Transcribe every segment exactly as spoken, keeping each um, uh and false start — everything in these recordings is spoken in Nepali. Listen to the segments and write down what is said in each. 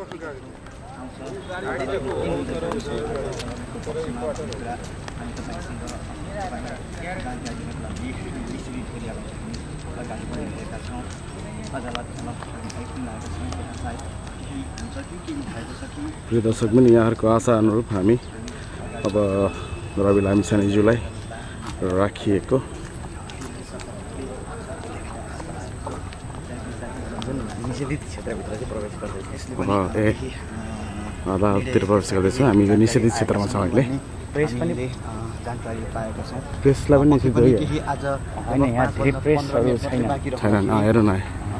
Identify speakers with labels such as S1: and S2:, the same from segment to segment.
S1: प्रिय दर्शक पनि यहाँहरूको आशा अनुरूप हामी अब रवि लामिछानेज्यूलाई राखिएको
S2: निषेधित क्षेत्रभित्र चाहिँ प्रवेश गर्दैछ।
S1: अदालततिर प्रवेश गर्दैछौँ। हामी यो निषेधित क्षेत्रमा छौँ अहिले।
S2: प्रेस पनि जानकारी पाएको छौँ।
S1: प्रेसलाई पनि निषेध
S2: गरियो। केही आज होइन यहाँ धेरै प्रेसहरू छैन
S1: छैन हेर न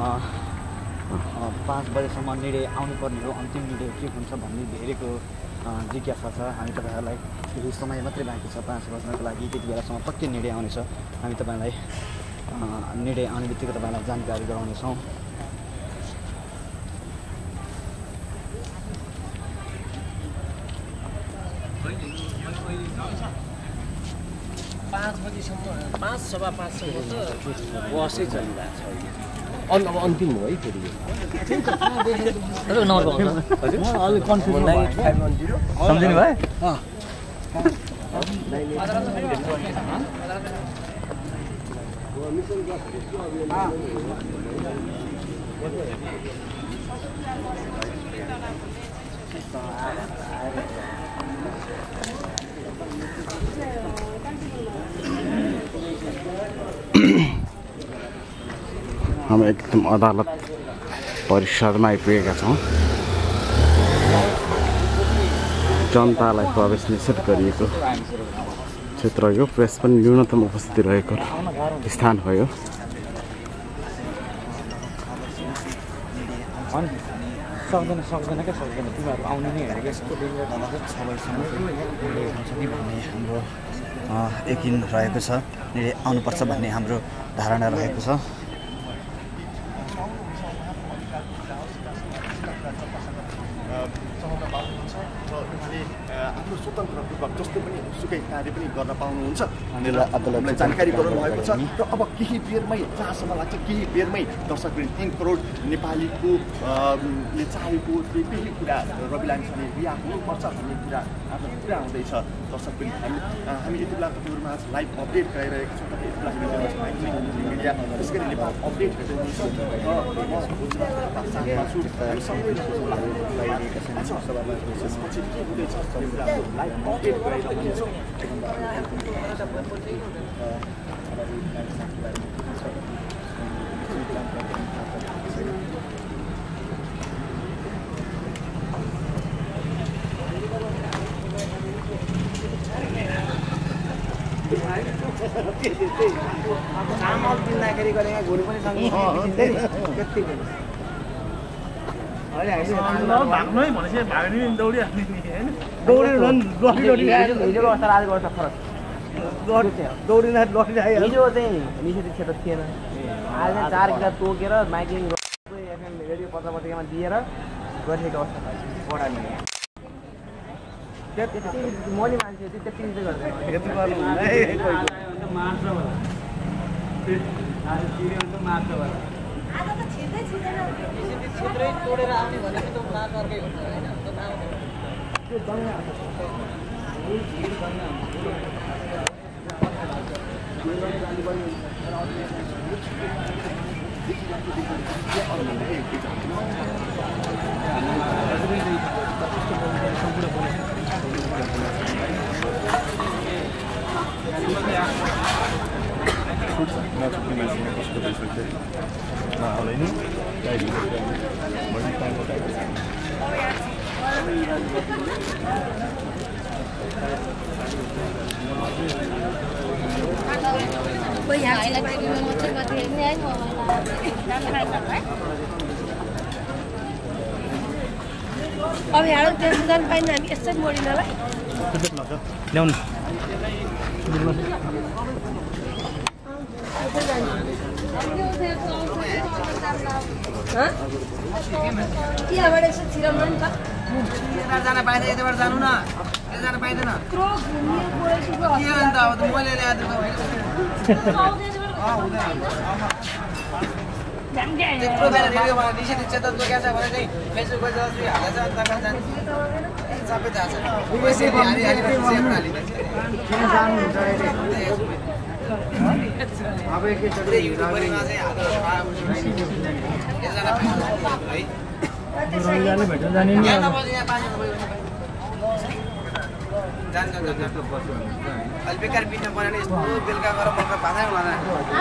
S2: पाँच बजेसम्म निर्णय आउनुपर्ने हो। अन्तिम निर्णय के हुन्छ भन्ने धेरैको जिज्ञासा छ। हामी तपाईँहरूलाई केही समय मात्रै बाँकी छ पाँच बज्नको लागि। त्यति बेलासम्म पक्कै निर्णय आउनेछ। हामी तपाईँलाई निर्णय आउने बित्तिकै तपाईँलाई जानकारी गराउनेछौँ।
S3: पाँच बजीसम्म पाँच सवा पाँचसम्म त बसै चलिरहेको छ। अन् अब अन्तिम हो है फेरि
S2: सम्झिनु भयो?
S1: हामी एकदम अदालत परिसरमा आइपुगेका छौँ। जनतालाई प्रवेश निषेध गरिएको क्षेत्र हो। प्रेस पनि न्यूनतम उपस्थिति रहेको स्थान हो यो।
S2: सक्दैन सक्दैन क्या सक्दैन तिमीहरू आउनु नै हेरेको यस्तो डेन्जर छ बजीसम्म भन्ने हाम्रो यकिन रहेको छ। निर्णय आउनुपर्छ भन्ने हाम्रो धारणा रहेको छ।
S4: आफ्नो स्वतन्त्रपूर्वक जस्तो पनि सुकै कार्य पनि गर्न पाउनुहुन्छ भनेर अदालतलाई जानकारी गराउनु भएको छ। र अब केही बेरमै जहाँसम्म लाग्छ केही बेरमै दर्शकवृन्द तीन करोड नेपालीको ले चाहेको केही कुरा रवि लामिछाने रिहा हुनुपर्छ भन्ने कुरा आफ्नो कुरा हुँदैछ। दर्शकवृन्द हामी हामी यति बेला तपाईँहरूमा आज लाइभ अपडेट गराइरहेका छौँ। तपाईँ यति बेला मिडिया विशेष गरी नेपाल अपडेट गरिरहेको त्यसपछि के हुँदैछ लाइभ अपडेट गराइरहेको छौँ।
S2: चामल किन्दाखेरि गरेका घुँडी पनि सँगै
S5: भाग्नै भनेपछि भाग्ने नि दौडिहाल्ने नि होइन
S2: दौडेर झन् लटी लटी हिजोको अवस्था आज गर्छ फरक दौडिँदा लटिरहेको हिजो चाहिँ निषेधित क्षेत्र थिएन। आज चार किलो तोकेर माइकिङ एफएम रेडियो पत्र पत्रिकामा दिएर गरिरहेको अवस्था बढाउने त्यति मैले मान्छे त्यति चाहिँ गर्दैन यति गर्नु मार्छ होला मार्छ होला आज त छिर्दै छिर्दैन निषेधित क्षेत्रै तोडेर आउने भनेको त मार्ग अर्कै हुन्छ होइन त्यो दङ्गा
S6: अब यहाँ त्यस्तो जान पाइन्न हामी यसै मोडिनलाई
S2: ल्याउनु
S6: यहाँबाट यसो छिराउनु नि त
S7: जान पाइँदैन यताबाट जानु न यता जान पाइँदैन
S6: क्रो घुम्ने गएछु
S7: के अन्त अब मैले ल्याएको होइन हुँदैन त्यत्रो बेला रेडियोमा निषेध चेतन तोकेको छ भने चाहिँ फेसबुकमा जसरी हालेछ अनि तपाईँ जान्छ सबै थाहा छ यसरी हाली हाली सेम हालिदिन्छ अब एकैचोटि युट्युबमा चाहिँ हाल्नु एकजना है
S5: रविवारले भेट्न जाने नि
S7: यहाँ नबजे यहाँ पानी नबजे जान जान जान अहिले बेकार पिट्न परेन यस्तो बेलुका गएर मौका पाएन होला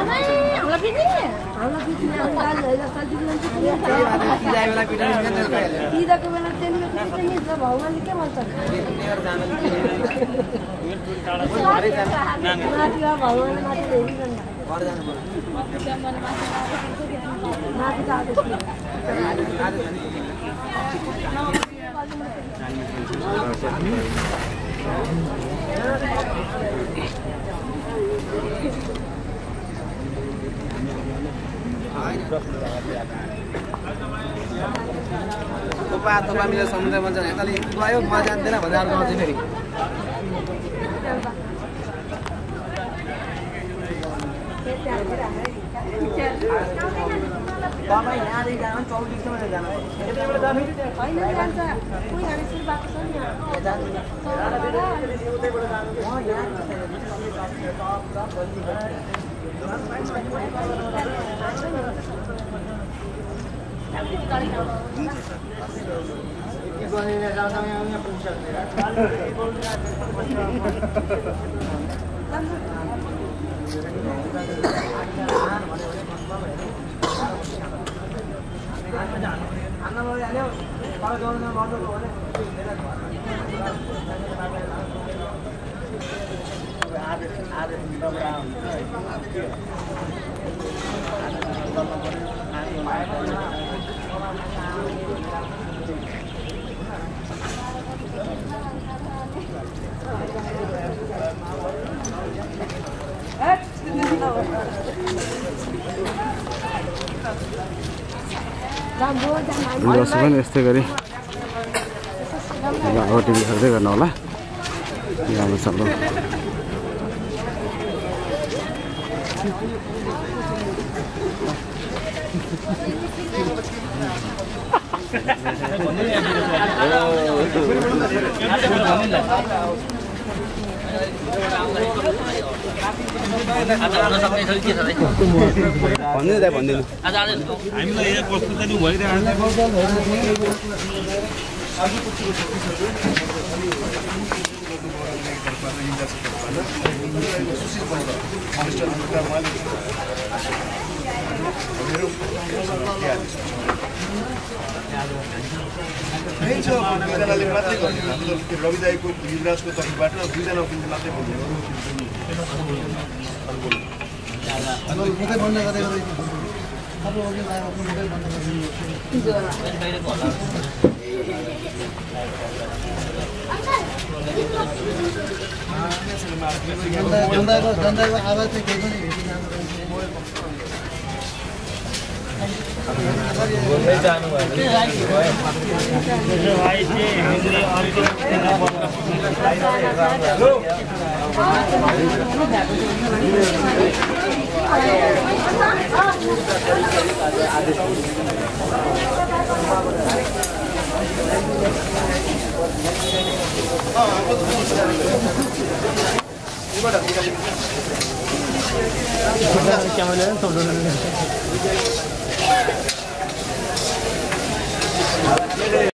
S7: थोपा थोपा मिलेर समुद्र भन्छ यताले गयो म जान्दैन भनेर अर्को आउँछ फेरि तपाईँ यहाँदेखि जानु चौबिससम्म जानु
S1: जसो पनि यस्तै गरी ओटिपी खर्दै गर्नु होला राम्रो सक्नु
S2: भन्दिनु दाइ भन्दिनु
S5: हामीलाई यहाँ कस्तो चाहिँ भइरहेको
S4: रवि दाईको युवराजको तर्फबाट दुईजना मात्रै
S2: जनताको आवाज चाहिँ केही पनि
S4: Hey,